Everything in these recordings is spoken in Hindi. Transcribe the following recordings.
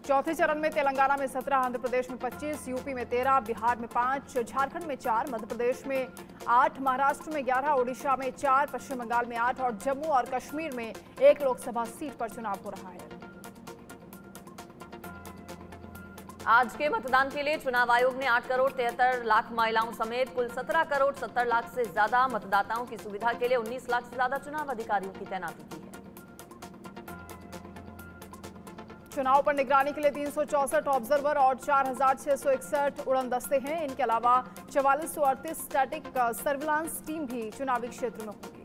चौथे चरण में तेलंगाना में 17, आंध्र प्रदेश में 25, यूपी में 13, बिहार में 5, झारखंड में 4, मध्य प्रदेश में 8, महाराष्ट्र में 11, ओडिशा में 4, पश्चिम बंगाल में 8 और जम्मू और कश्मीर में 1 लोकसभा सीट पर चुनाव हो रहा है। आज के मतदान के लिए चुनाव आयोग ने 8 करोड़ 73 लाख महिलाओं समेत कुल 17 करोड़ 70 लाख से ज्यादा मतदाताओं की सुविधा के लिए 19 लाख से ज्यादा चुनाव अधिकारियों की तैनाती की है। चुनाव पर निगरानी के लिए 364 ऑब्जर्वर और 4661 उड़न दस्ते हैं। इनके अलावा 4438 स्टैटिक सर्विलांस टीम भी चुनावी क्षेत्र में होगी।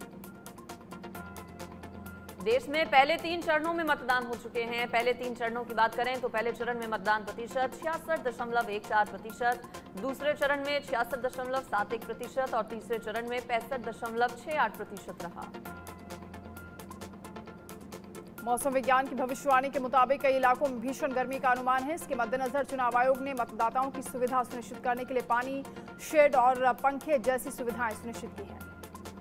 देश में पहले 3 चरणों में मतदान हो चुके हैं। पहले 3 चरणों की बात करें तो पहले चरण में मतदान प्रतिशत 66.14%, दूसरे चरण में 66.71% और तीसरे चरण में 65.68% रहा। मौसम विज्ञान की भविष्यवाणी के मुताबिक कई इलाकों में भीषण गर्मी का अनुमान है। इसके मद्देनजर चुनाव आयोग ने मतदाताओं की सुविधा सुनिश्चित करने के लिए पानी, शेड और पंखे जैसी सुविधाएं सुनिश्चित की हैं।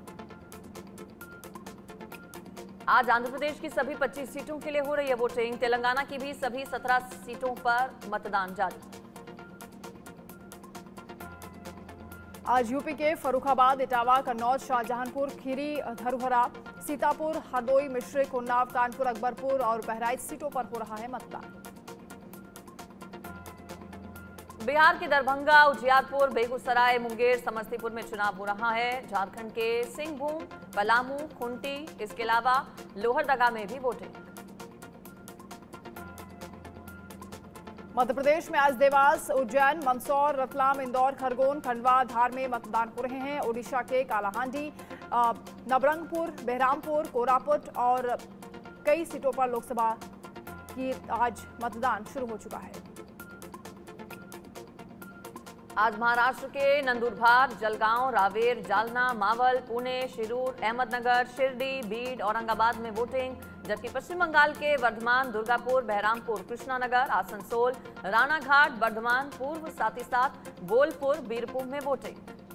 आज आंध्र प्रदेश की सभी 25 सीटों के लिए हो रही है वोटिंग। तेलंगाना की भी सभी 17 सीटों पर मतदान जारी। आज यूपी के फर्रुखाबाद, इटावा, कन्नौज, शाहजहांपुर, खीरी, धरोहरा, सीतापुर, हरदोई, मिश्रिक, उन्नाव, कानपुर, अकबरपुर और बहराइच सीटों पर हो रहा है मतदान। बिहार के दरभंगा, उजियारपुर, बेगूसराय, मुंगेर, समस्तीपुर में चुनाव हो रहा है। झारखंड के सिंहभूम, पलामू, खूंटी, इसके अलावा लोहरदगा में भी वोटिंग। मध्य प्रदेश में आज देवास, उज्जैन, मंदसौर, रतलाम, इंदौर, खरगोन, खंडवा, धार में मतदान हो रहे हैं। ओडिशा के कालाहांडी, नवरंगपुर, बहरामपुर, कोरापुट और कई सीटों पर लोकसभा की आज मतदान शुरू हो चुका है। आज महाराष्ट्र के नंदुरबार, जलगांव, रावेर, जालना, मावल, पुणे, शिरूर, अहमदनगर, शिरडी, बीड, औरंगाबाद में वोटिंग, जबकि पश्चिम बंगाल के वर्धमान, दुर्गापुर, बहरामपुर, कृष्णानगर, आसनसोल, रानाघाट, बर्धमान पूर्व, साथ ही साथ बोलपुर, बीरपुर में वोटिंग।